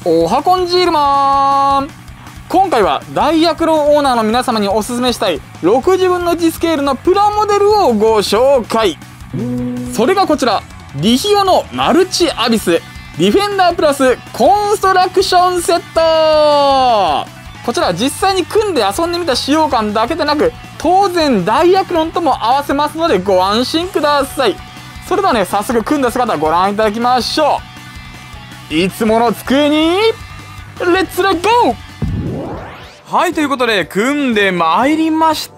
おはこんジールマン。今回はダイアクロンオーナーの皆様におすすめしたい60分の1スケールのプラモデルをご紹介。それがこちら、リヒオのマルチアビスディフェンダープラスコンストラクションセット。こちら実際に組んで遊んでみた使用感だけでなく、当然ダイアクロンとも合わせますのでご安心ください。それではね、早速組んだ姿ご覧いただきましょう。いつもの机にレッツラゴー。はい、ということで組んでまいりました。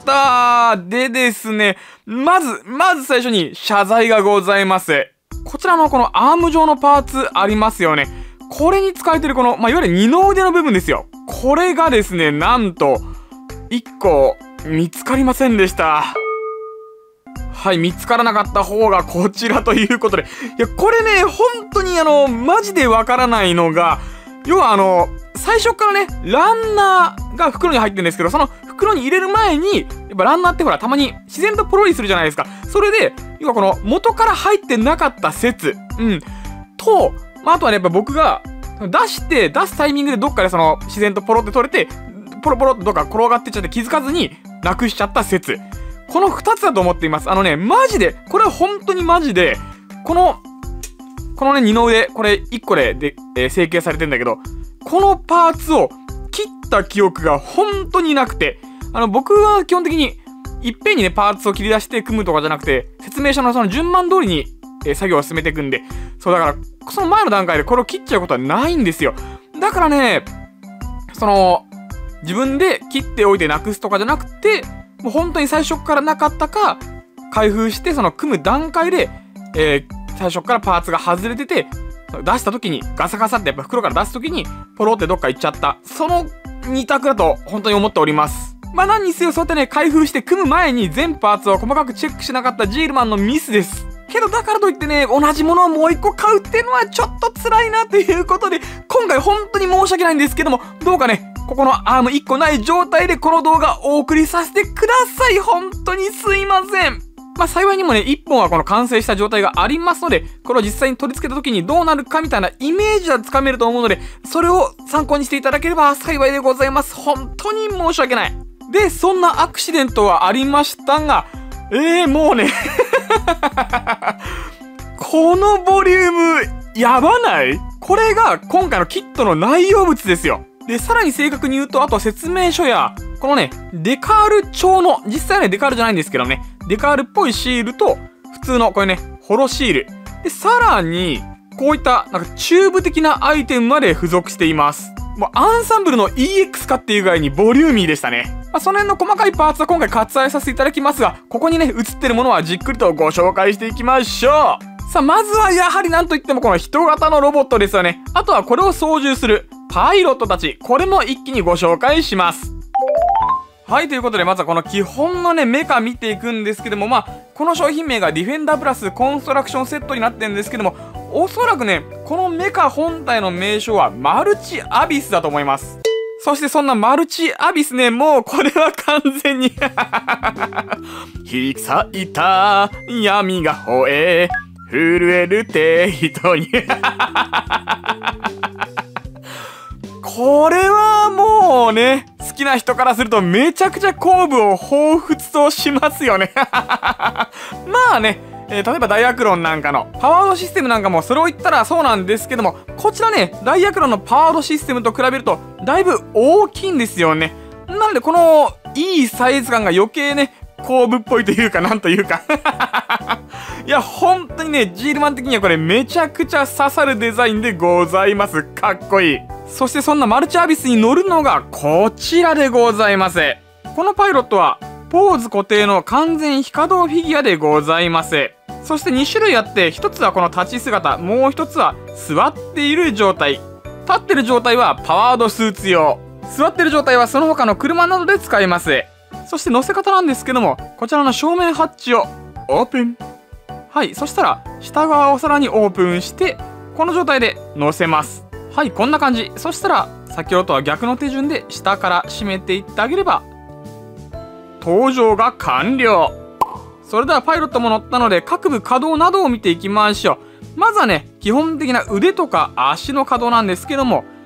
でですね、まず最初に謝罪がございます。こちらのこのアーム状のパーツありますよね。これに使えてるこの、いわゆる二の腕の部分ですよ。これがですね、なんと1個見つかりませんでした。はい、見つからなかった方がこちらということで。いや、これね、本当にマジでわからないのが、要は最初からね、ランナーが袋に入ってるんですけど、その袋に入れる前に、やっぱランナーってほら、たまに自然とポロリするじゃないですか。それで、要はこの元から入ってなかった説、と、あとはね、やっぱ僕が出すタイミングでどっかでその自然とポロって取れて、ポロポロってどっか転がってっちゃって気づかずになくしちゃった説。この2つだと思っています。マジで、これは本当にマジで、このね、二の腕、これ1個で成形されてんだけど、このパーツを切った記憶が本当になくて、僕は基本的にいっぺんにね、パーツを切り出して組むとかじゃなくて、説明書のその順番通りに、作業を進めていくんで、そうだから、その前の段階でこれを切っちゃうことはないんですよ。だからね、自分で切っておいてなくすとかじゃなくて、もう本当に最初からなかったか、開封してその組む段階で、最初からパーツが外れてて、出した時にガサガサってやっぱ袋から出す時にポロってどっか行っちゃった。その2択だと本当に思っております。何にせよそうやってね、開封して組む前に全パーツを細かくチェックしなかったジールマンのミスです。けどだからといってね、同じものをもう1個買うっていうのはちょっと辛いなということで、今回本当に申し訳ないんですけども、どうかね、ここのアーム1個ない状態でこの動画をお送りさせてください。本当にすいません。幸いにもね、1本はこの完成した状態がありますので、これを実際に取り付けた時にどうなるかみたいなイメージはつかめると思うので、それを参考にしていただければ幸いでございます。本当に申し訳ない。で、そんなアクシデントはありましたが、もうねこのボリュームやばない？これが今回のキットの内容物ですよ。で、さらに正確に言うと、あとは説明書や、このね、デカール調の、実際はね、デカールじゃないんですけどね、デカールっぽいシールと、普通の、これね、ホロシール。で、さらに、こういった、なんか、チューブ的なアイテムまで付属しています。もう、アンサンブルの EX かっていうぐらいにボリューミーでしたね。その辺の細かいパーツは今回割愛させていただきますが、ここにね、映ってるものはじっくりとご紹介していきましょう。さあ、まずはやはりなんといってもこの人型のロボットですよね。あとはこれを操縦するパイロットたち。これも一気にご紹介します。はい、ということでまずはこの基本のね、メカ見ていくんですけども、この商品名がディフェンダープラスコンストラクションセットになってるんですけども、おそらくね、このメカ本体の名称はマルチアビスだと思います。そしてそんなマルチアビスね、もうこれは完全に引き裂いた闇が吠え震える手人にこれはもうね、好きな人からするとめちゃくちゃ後部を彷彿としますよね例えばダイアクロンなんかのパワードシステムなんかもそれを言ったらそうなんですけども、こちらね、ダイアクロンのパワードシステムと比べるとだいぶ大きいんですよね。なのでこのいいサイズ感が余計ね、後部っぽいというかなんというかいや本当にね、ジールマン的にはこれめちゃくちゃ刺さるデザインでございます。かっこいい。そしてそんなマルチアビスに乗るのがこちらでございます。このパイロットはポーズ固定の完全非稼働フィギュアでございます。そして2種類あって、1つはこの立ち姿、もう1つは座っている状態。立ってる状態はパワードスーツ用。座ってる状態はその他の車などで使えます。そして乗せ方なんですけども、こちらの正面ハッチをオープン。はい、そしたら下側をさらにオープンして、この状態で乗せます。はい、こんな感じ。そしたら先ほどとは逆の手順で下から締めていってあげれば搭乗が完了。それではパイロットも乗ったので各部稼働などを見ていきましょう。まずはね、基本的な腕とか足の稼働なんですけども、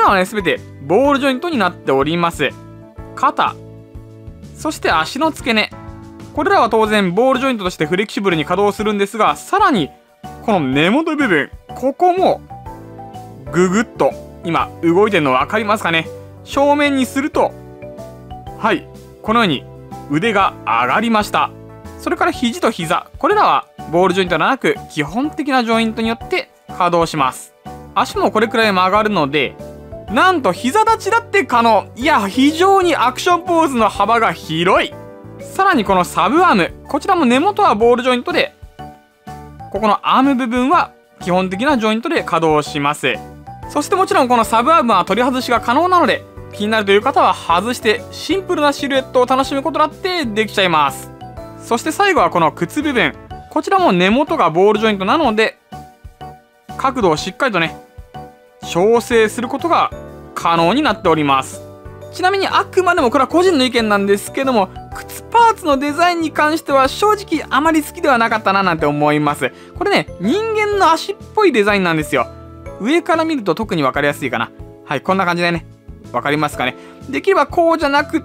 らはね、すべてボールジョイントになっております。肩、そして足の付け根。これらは当然ボールジョイントとしてフレキシブルに稼働するんですが、さらにこの根元部分、ここもググッと今動いてるの分かりますかね。正面にすると、はい、このように腕が上がりました。それから肘と膝、これらはボールジョイントではなく基本的なジョイントによって稼働します。足もこれくらい曲がるので、なんと膝立ちだって可能。いや、非常にアクションポーズの幅が広い。さらにこのサブアーム、こちらも根元はボールジョイントで、ここのアーム部分は基本的なジョイントで稼働します。そしてもちろんこのサブアームは取り外しが可能なので、気になるという方は外してシンプルなシルエットを楽しむことだってできちゃいます。そして最後はこの靴部分、こちらも根元がボールジョイントなので、角度をしっかりとね調整することが可能になっております。ちなみにあくまでもこれは個人の意見なんですけども、靴パーツのデザインに関しては正直あまり好きではなかったななんて思います。これね、人間の足っぽいデザインなんですよ。上から見ると特に分かりやすいかな。はい、こんな感じでね、分かりますかね。できればこうじゃなくって、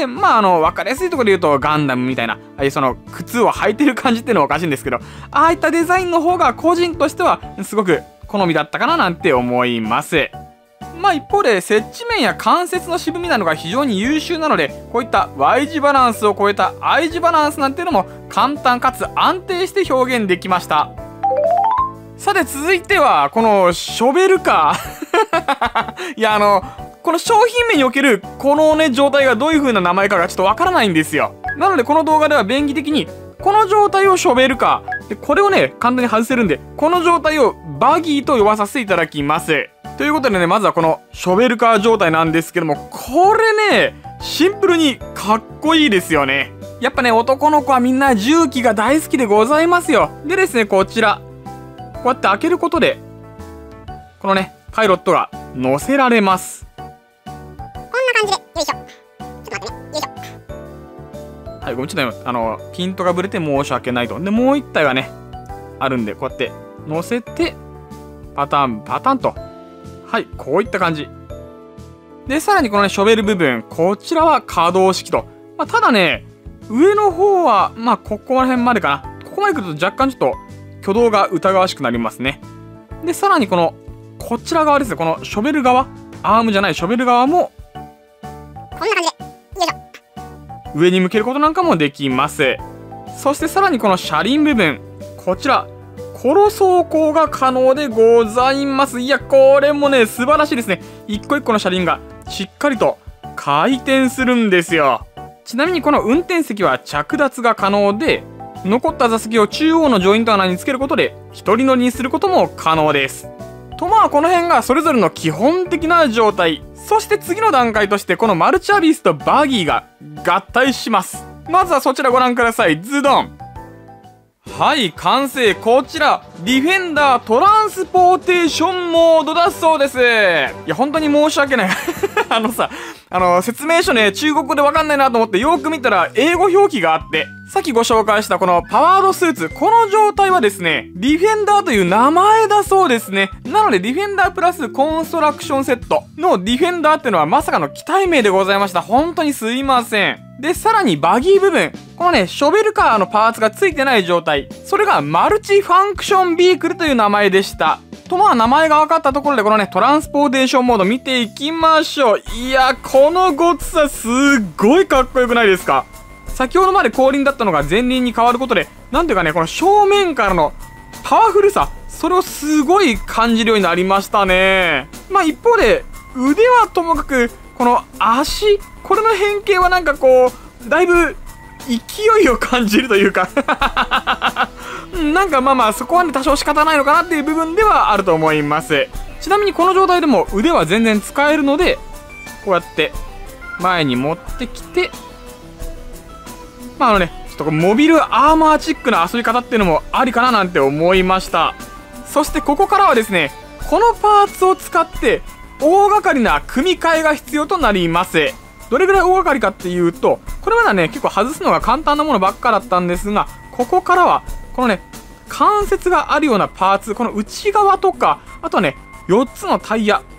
分かりやすいところで言うとガンダムみたいな、ああいうその靴を履いてる感じっていうのはおかしいんですけど、ああいったデザインの方が個人としてはすごく好みだったかななんて思います。一方で接地面や関節の渋みなどが非常に優秀なので、こういった Y 字バランスを超えた I 字バランスなんていうのも簡単かつ安定して表現できました。さて続いてはこのショベルカーいやこの商品名におけるこのね状態がどういう風な名前かがちょっとわからないんですよ。なのでこの動画では便宜的にこの状態をショベルカーで、これをね簡単に外せるんで、この状態をバギーと呼ばさせていただきます。ということでね、まずはこのショベルカー状態なんですけども、これねシンプルにかっこいいですよね。やっぱね、男の子はみんな重機が大好きでございますよ。でですね、こちらこうやって開けることでこのねパイロットが乗せられます。 こんな感じで、よいしょ。ちょっと待ってね、よいしょ。 はい、ごめん、ちょっとピントがぶれて申し訳ないと。でもう一体はねあるんで、こうやって乗せてパターンパターンと、はい、こういった感じで、さらにこのねショベル部分、こちらは可動式と。ただね、上の方はここら辺までかな。ここまで来ると若干ちょっと挙動が疑わしくなりますね。でさらにこちら側ですね、このショベル側、アームじゃないショベル側もこんな感じで、よいしょ。 上に向けることなんかもできます。そしてさらにこの車輪部分、こちらコロ走行が可能でございます。いや、これもね素晴らしいですね。一個一個の車輪がしっかりと回転するんですよ。ちなみにこの運転席は着脱が可能で、残った座席を中央のジョイント穴につけることで一人乗りにすることも可能です。とこの辺がそれぞれの基本的な状態。そして次の段階としてこのマルチアビスとバギーが合体します。まずはそちらご覧ください。ズドン。はい、完成。こちらディフェンダートランスポーテーションモードだそうです。いや本当に申し訳ない説明書ね中国語でわかんないなと思ってよく見たら英語表記があって、さっきご紹介したこのパワードスーツ、この状態はですねディフェンダーという名前だそうですね。なのでディフェンダープラスコンストラクションセットのディフェンダーっていうのはまさかの機体名でございました。本当にすいません。でさらにバギー部分、このねショベルカーのパーツが付いてない状態、それがマルチファンクションビークルという名前でした。と名前が分かったところでこのねトランスポーテーションモード見ていきましょう。いやこのごつさすっごいかっこよくないですか。先ほどまで後輪だったのが前輪に変わることで、なんていうかね、この正面からのパワフルさ、それをすごい感じるようになりましたね。一方で腕はともかくこの足、これの変形はなんかこうだいぶ勢いを感じるというかなんかそこはね多少仕方ないのかなっていう部分ではあると思います。ちなみにこの状態でも腕は全然使えるので、こうやって前に持ってきて、ちょっとモビルアーマーチックな遊び方っていうのもありかななんて思いました。そしてここからはですね、このパーツを使って大掛かりな組み替えが必要となります。どれぐらい大掛かりかっていうと、これまではね結構外すのが簡単なものばっかだったんですが、ここからはこのね関節があるようなパーツ、この内側とか、あとはね4つのタイヤ、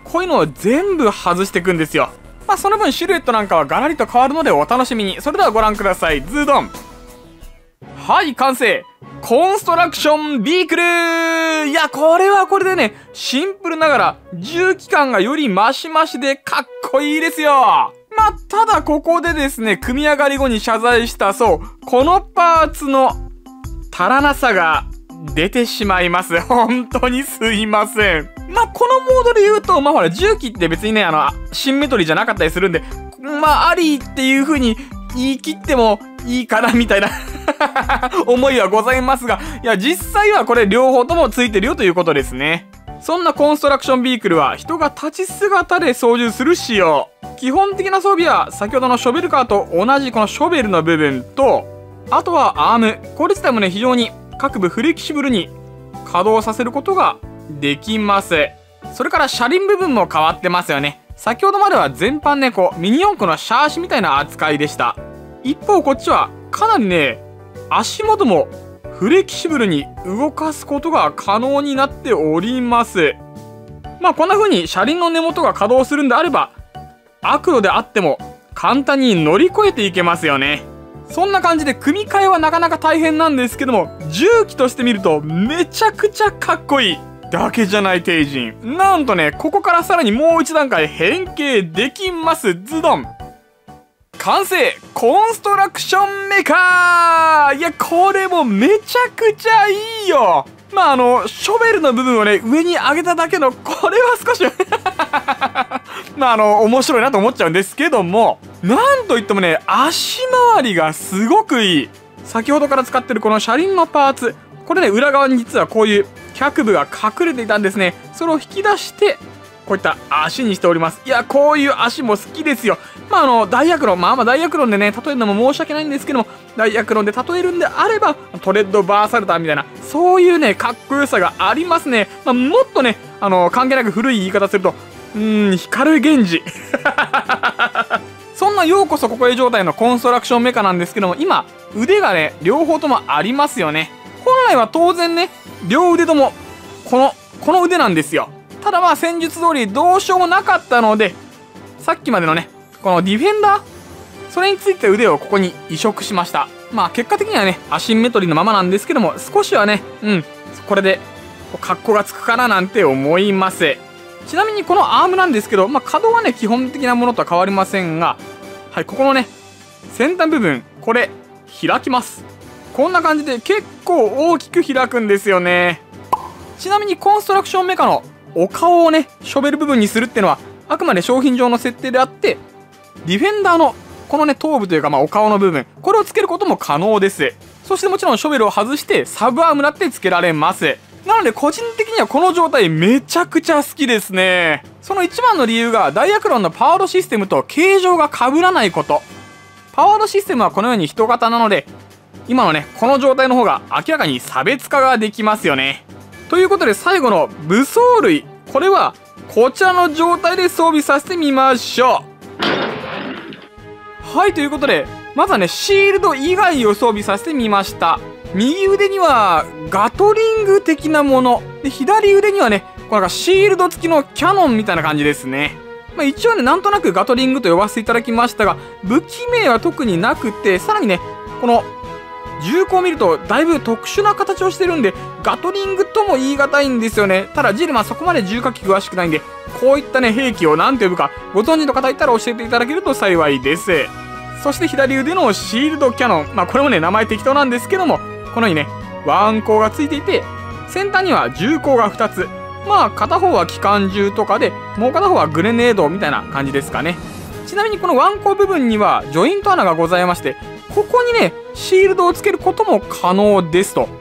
こういうのを全部外していくんですよ。まあその分シルエットなんかはガラリと変わるのでお楽しみに。それではご覧ください。ズドン。はい、完成。コンストラクションビークル。いや、これはこれでね、シンプルながら重機感がよりマシマシでかっこいいですよ。まあ、ただここでですね、組み上がり後に謝罪したそう、このパーツの足らなさが出てしまいます。本当にすいません。まあ、このモードで言うと、まあほら、重機って別にね、シンメトリーじゃなかったりするんで、まあ、ありっていう風に言い切ってもいいかな、みたいな思いはございますが、いや、実際はこれ両方ともついてるよということですね。そんなコンストラクションビークルは人が立ち姿で操縦する仕様。基本的な装備は先ほどのショベルカーと同じこのショベルの部分と、あとはアーム。これ自体もね、非常に各部フレキシブルに稼働させることができます。それから車輪部分も変わってますよね。先ほどまでは全般ね、こうミニ四駆のシャーシみたいな扱いでした。一方こっちはかなりね、足元もフレキシブルに動かすことが可能になっております。まあこんな風に車輪の根元が稼働するんであれば、悪路であっても簡単に乗り越えていけますよね。そんな感じで組み替えはなかなか大変なんですけども、重機として見るとめちゃくちゃかっこいいだけじゃない帝人。なんとね、ここからさらにもう一段階変形できます。ズドン。完成。コンストラクションメカー。いや、これもめちゃくちゃいいよ。まあショベルの部分をね、上に上げただけの、これは少しまあ面白いなと思っちゃうんですけども、なんといってもね、足回りがすごくいい。先ほどから使ってるこの車輪のパーツ、これね、裏側に実はこういう脚部が隠れていたんですね。それを引き出してこういった足にしております。いや、こういう足も好きですよ。まあダイアクロン、ダイアクロンでね、例えるのも申し訳ないんですけども、ダイアクロンで例えるんであればトレッドバーサルターみたいな、そういうね、かっこよさがありますね。まあ、もっとね、関係なく古い言い方すると、光源氏そんなようこそここへ状態のコンストラクションメカなんですけども、今腕がね、両方ともありますよね。本来は当然ね、両腕ともこの腕なんですよ。ただまあ戦術通りどうしようもなかったので、さっきまでのね、このディフェンダー、それについて腕をここに移植しました。まあ結果的にはね、アシンメトリーのままなんですけども、少しはね、これで格好がつくかななんて思います。ちなみにこのアームなんですけど、まあ稼働はね、基本的なものとは変わりませんが、はい、ここのね、先端部分、これ開きます。こんな感じで結構大きく開くんですよね。ちなみにコンストラクションメカのお顔をね、ショベル部分にするっていうのはあくまで商品上の設定であって、ディフェンダーのこのね、頭部というか、まあお顔の部分、これをつけることも可能です。そしてもちろんショベルを外してサブアームだってつけられます。なので個人的にはこの状態めちゃくちゃ好きですね。その一番の理由がダイアクロンのパワードシステムと形状が被らないこと。パワードシステムはこのように人型なので、今のね、この状態の方が明らかに差別化ができますよね。ということで最後の武装類、これはこちらの状態で装備させてみましょう。はい、ということでまずはね、シールド以外を装備させてみました。右腕にはガトリング的なもので、左腕にはね、これがシールド付きのキャノンみたいな感じですね。まあ、一応ね、なんとなくガトリングと呼ばせていただきましたが、武器名は特になくて、さらにね、この銃口を見るとだいぶ特殊な形をしてるんで、ガトリングとも言い難いんですよね。ただジルマそこまで銃火器詳しくないんで、こういったね、兵器を何て呼ぶかご存知の方いたら教えていただけると幸いです。そして左腕のシールドキャノン、まあこれもね、名前適当なんですけども、このようにね、ワンコーがついていて、先端には銃口が2つ。まあ片方は機関銃とかで、もう片方はグレネードみたいな感じですかね。ちなみにこのワンコー部分にはジョイント穴がございまして、ここにね、シールドをつけることも可能ですと。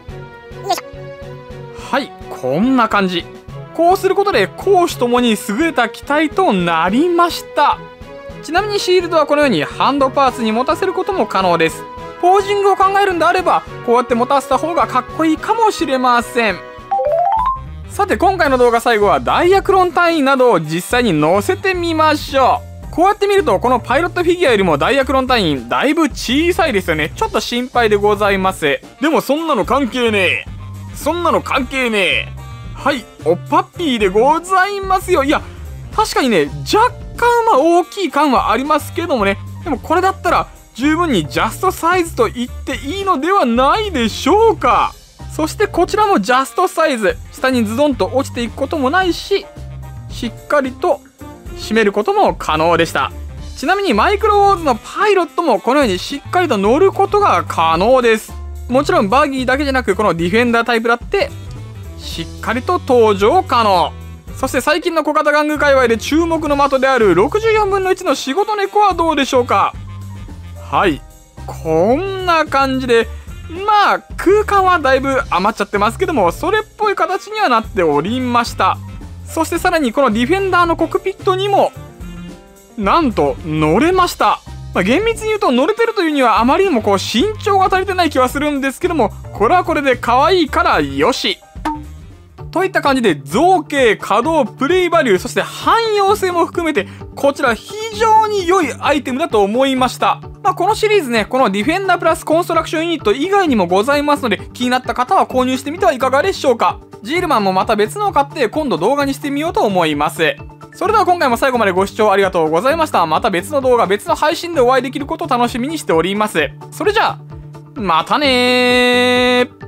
はい、こんな感じ。こうすることで攻守ともに優れた機体となりました。ちなみにシールドはこのようにハンドパーツに持たせることも可能です。ポージングを考えるんであれば、こうやって持たせた方がかっこいいかもしれません。さて今回の動画最後はダイアクロン単位などを実際に載せてみましょう。こうやって見るとこのパイロットフィギュアよりもダイアクロン単位だいぶ小さいですよね。ちょっと心配でございます。でもそんなの関係ねえ。そんなの関係ねえ。はい、おっぱっぴーでございますよ。いや、 確かにね、若干は大きい感はありますけどもね、でもこれだったら十分にジャストサイズと言っていいのではないでしょうか。そしてこちらもジャストサイズ、下にズドンと落ちていくこともないし、しっかりと締めることも可能でした。ちなみにマイクロウォーズのパイロットもこのようにしっかりと乗ることが可能です。もちろんバギーだけじゃなく、このディフェンダータイプだってしっかりと登場可能。そして最近の小型玩具界隈で注目の的である64分の1の仕事猫はどうでしょうか。はい、こんな感じで、まあ空間はだいぶ余っちゃってますけども、それっぽい形にはなっておりました。そしてさらにこのディフェンダーのコックピットにもなんと乗れました。厳密に言うと乗れてるというにはあまりにもこう身長が足りてない気はするんですけども、これはこれで可愛いからよしといった感じで、造形、稼働、プレイバリュー、そして汎用性も含めてこちら非常に良いアイテムだと思いました。このシリーズね、このディフェンダープラスコンストラクションユニット以外にもございますので、気になった方は購入してみてはいかがでしょうか。ジールマンもまた別のを買って今度動画にしてみようと思います。それでは今回も最後までご視聴ありがとうございました。また別の動画、別の配信でお会いできることを楽しみにしております。それじゃあまたねー。